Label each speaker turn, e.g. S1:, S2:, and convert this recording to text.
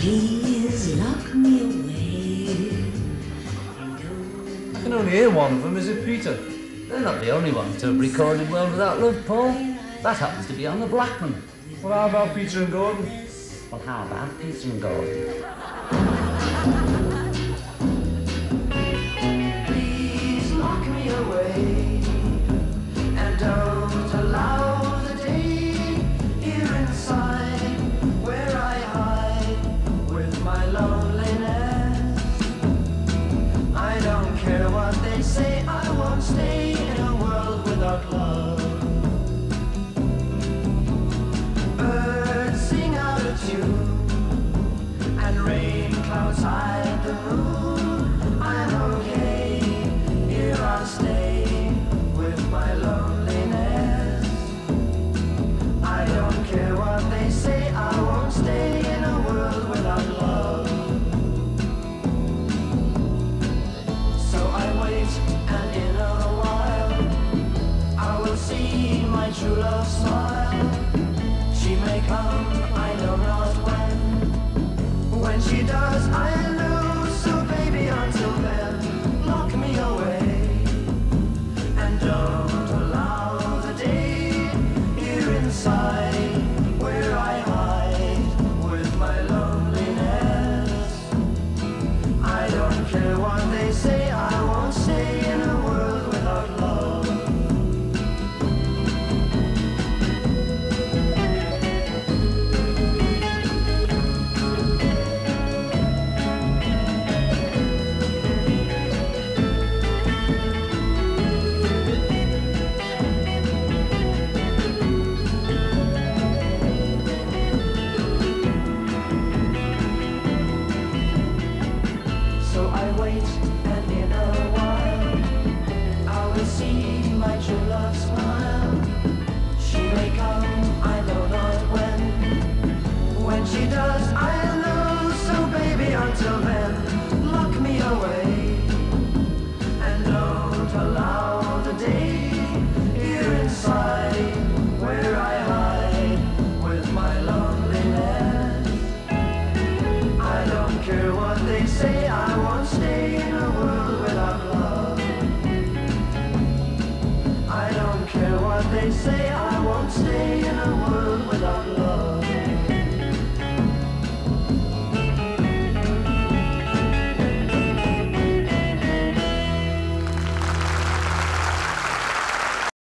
S1: Please lock me away.
S2: I can only hear one of them. Is it Peter? They're not the only ones to have recorded World Without Love, Paul. That happens to be on the Blackman.
S3: Well, how about Peter and Gordon?
S2: Well, how about Peter and Gordon?
S4: Please lock me away and don't allow the day here inside where I hide with my loneliness. I don't care what they say, I won't stay in a world without love. Birds sing out of tune and rain clouds hide the moon. I'm okay, here I'll stay with my loneliness. I don't care what they say, I won't stay in a world without love. So I wait, and in a while I will see my true love smile. She may come, I know not when. When she does, I lose. So baby, until then, lock me away and don't allow the day here inside where I hide with my loneliness. I don't care what they say, I won't stay in a world without love. So I wait, and in a while I will see my true love smile. She may come, I know not when. When she does, I know. So baby, until then, lock me away and don't allow the day here inside where I hide with my loneliness. I don't care what they say, I won't stay in a world without love. I don't care what they say, I won't stay in a world